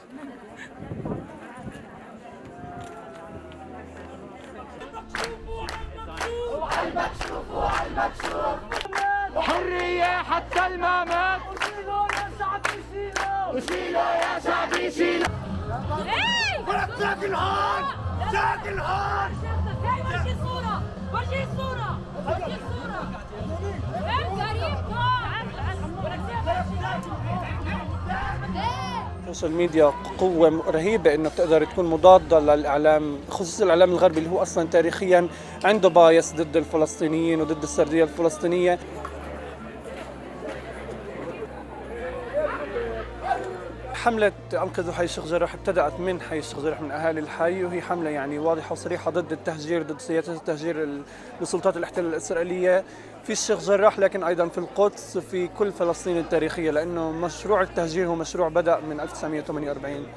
حرية حتى الممات. وشيلوا يا شعبي شيلوا، وشيلوا يا شعبي شيلوا. ولك ساكن هون، ساكن هون. ورجي الصورة، ورجي الصورة، ورجي الصورة. السوشيال ميديا قوة رهيبة انه بتقدر تكون مضادة للاعلام، خصوصا الاعلام الغربي اللي هو اصلا تاريخيا عنده بايس ضد الفلسطينيين وضد السردية الفلسطينية. حملة أنقذوا حي الشيخ جراح ابتدأت من حي الشيخ جراح من أهالي الحي، وهي حملة يعني واضحة وصريحة ضد التهجير، ضد سياسة التهجير لسلطات الاحتلال الإسرائيلية في الشيخ جراح، لكن أيضا في القدس وفي كل فلسطين التاريخية، لأنه مشروع التهجير هو مشروع بدأ من 1948.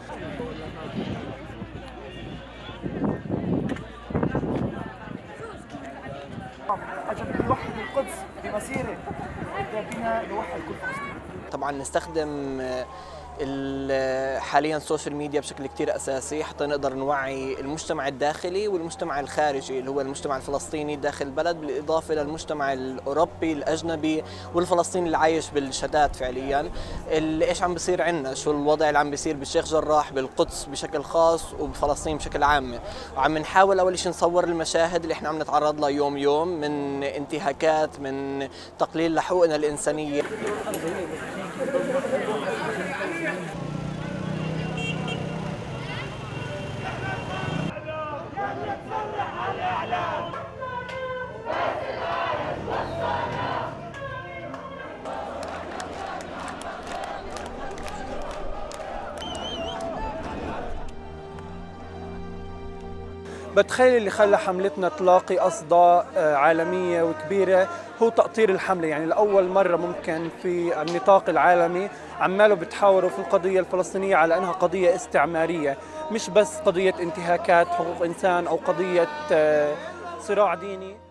أجل نوحد القدس بمسيرة بنا نوحد كل فلسطين. طبعا نستخدم حاليا السوشيال ميديا بشكل كتير أساسي حتى نقدر نوعي المجتمع الداخلي والمجتمع الخارجي اللي هو المجتمع الفلسطيني داخل البلد، بالإضافة للمجتمع الأوروبي الأجنبي والفلسطيني اللي عايش بالشتات فعليا. إيش عم بيصير عنا، شو الوضع اللي عم بيصير بالشيخ جراح، بالقدس بشكل خاص وبفلسطين بشكل عام. وعم نحاول أول شيء نصور المشاهد اللي احنا عم نتعرض لها يوم من انتهاكات، من تقليل لحقوقنا الإنسانية. بتخيل اللي خلى حملتنا تلاقي أصداء عالمية وكبيرة هو تأطير الحملة، يعني لأول مرة ممكن في النطاق العالمي عماله بتحاوروا في القضية الفلسطينية على أنها قضية استعمارية، مش بس قضية انتهاكات حقوق إنسان أو قضية صراع ديني.